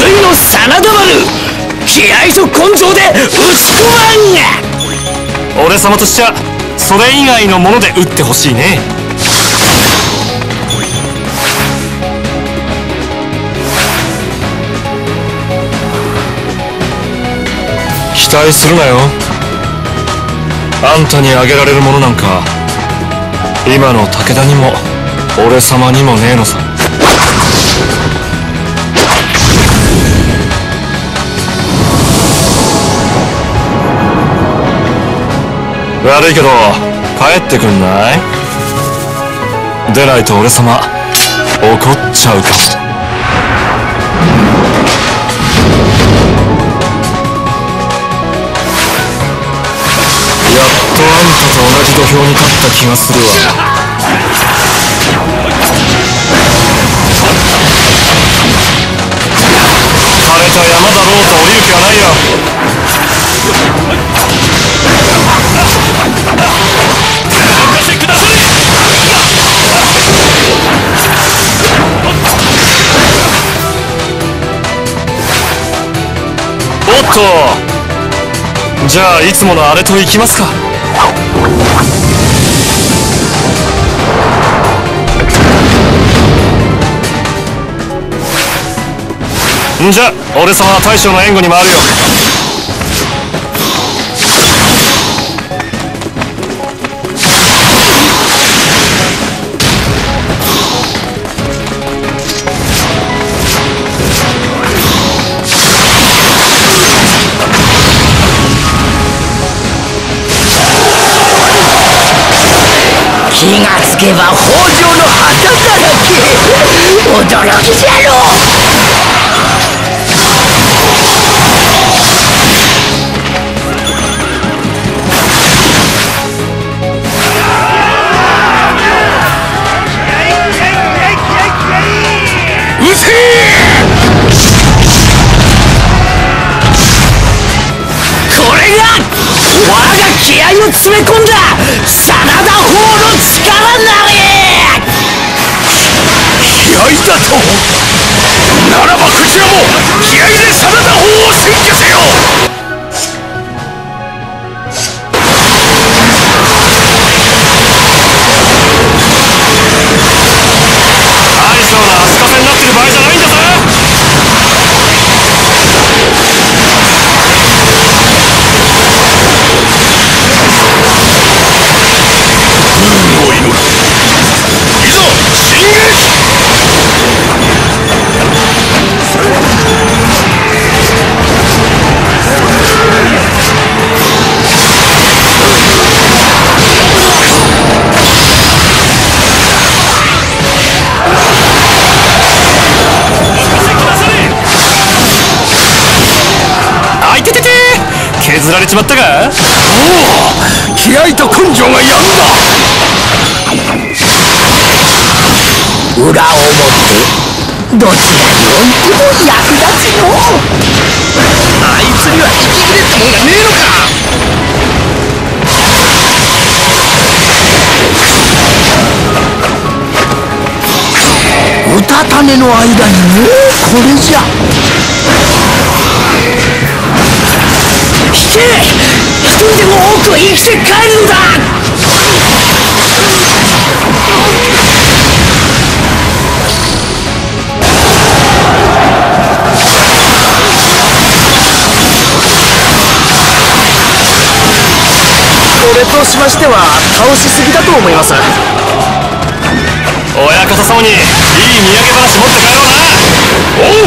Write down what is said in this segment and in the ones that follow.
粋の真田丸、気合と根性で打ち込まん。 俺様としちゃそれ以外のもので打ってほしいね。期待するなよ。あんたにあげられるものなんか今の武田にも俺様にもねえのさ。悪いけど帰ってくんない？でないと俺様怒っちゃうかも。やっとあんたと同じ土俵に立った気がするわ。枯れた山だろうと降りる気はないよ。おっと、じゃあいつものあれといきますか。んじゃ俺様は大将の援護に回るよ。 気がつけば北条の旗だらけ。驚きじゃろう。撃て！これが我が気合を詰め込んだ真田砲の力なれ。気合だと？ならばこちらも気合で真田砲を占拠せよ。 大将の足かせになってる場合じゃないんだぞ。削られちまったか。おお、気合と根性がやるんだ。裏表どちらにおいても役立つよ。あいつには息切れってもんがねえのか。うたた寝の間にもうこれじゃ。引け！一人でも多く生きて帰るんだ。俺としましては倒しすぎだと思います。 親方様にいい土産話持って帰ろうな。おう、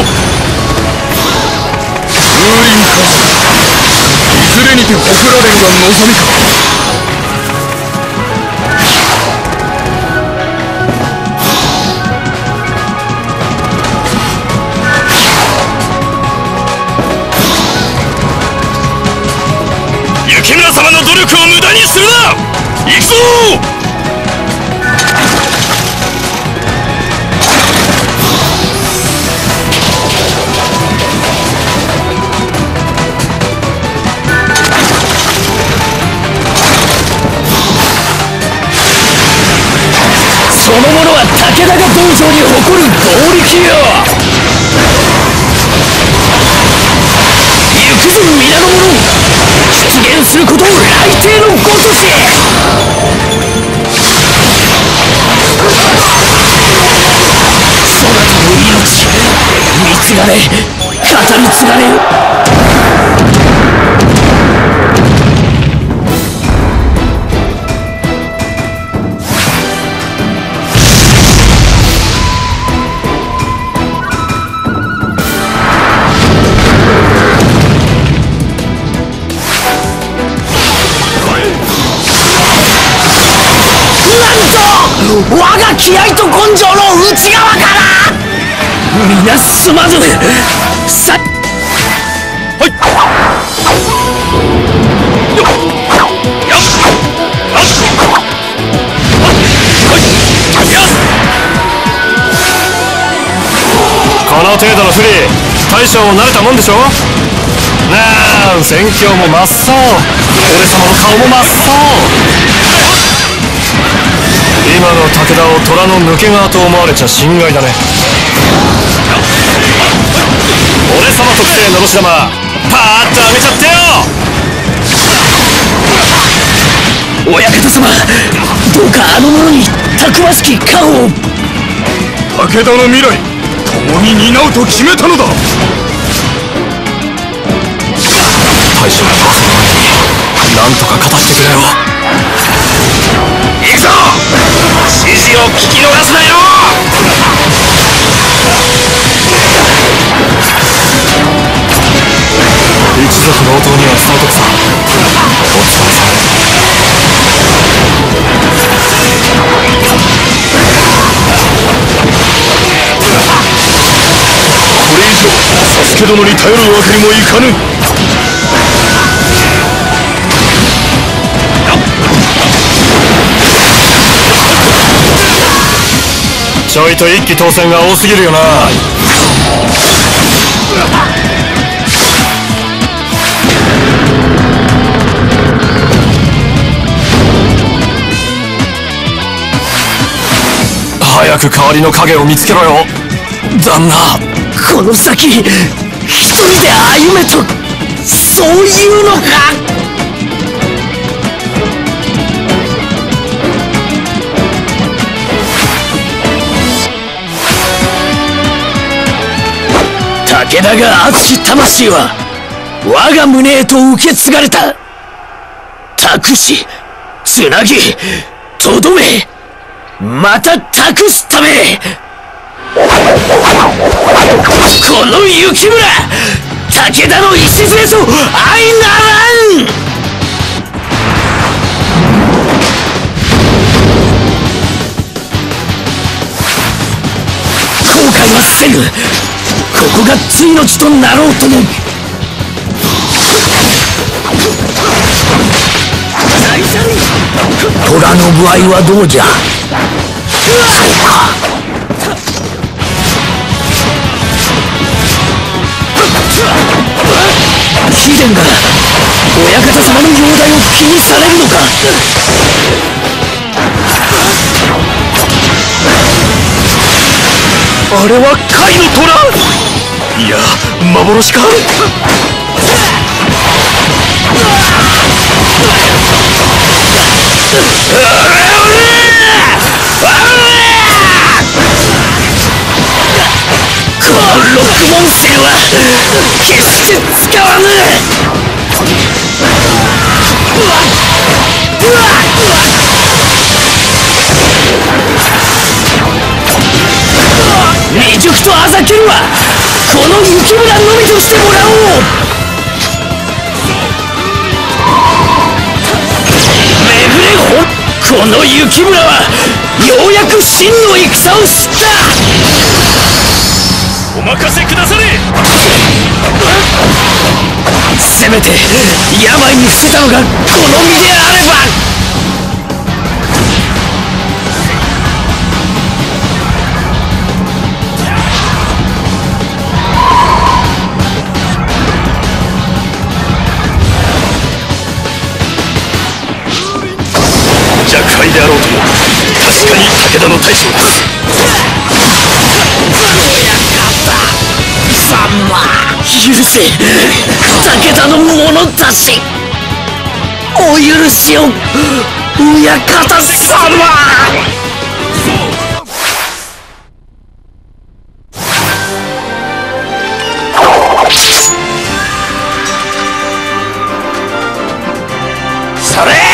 風林火山、いずれにてほくられるが望みか。 雪村様の努力を無駄にするな。行くぞ。 その者は武田が道場に誇る剛力よ。 することを来帝のごとし。そなたの命見継がれ語り継がれよ。我が気合と根性の内側から皆すまぬ。さはいこの程度の不利大将も慣れたもんでしょ。なん戦況も真っ青、俺様の顔も真っ青。今の武田を虎の抜け殻と思われちゃ心外だね。俺様特製のろし玉パーッと上げちゃってよ。 親方様、どうかあの者にたくましき家を。 武田の未来共に担うと決めたのだ。 大将のその前になんとか勝たせてくれよ。 行くぞ、指示を聞き逃すなよ。 一族の応答には伝えとくさ。お疲れさん。 これ以上佐助殿に頼るわけにもいかぬ。 ちょいと一騎当選が多すぎるよな。早く代わりの影を見つけろよ旦那。 この先一人で歩めと、そういうのか。武田が熱き魂は我が胸へと受け継がれた。託しつなぎとどめまた託すため、この雪村武田の礎と相ならん。後悔はせぬ。ここがついの地となろうとも。虎の具合はどうじゃ。そうか。貴殿が親方様の容体を気にされるのか。あれは甲斐の虎。いや幻か。この六文星は決して使わぬ。未熟とあざけるはこの雪村のみとしてもらおう。巡れこの雪村はようやく真の戦を知った。お任せくだされ。せめて病に伏せたのがこの身であれば。 厄介であろうとも確かに武田の大将です。 許せ武田の者たち。 お許しを親方様。それ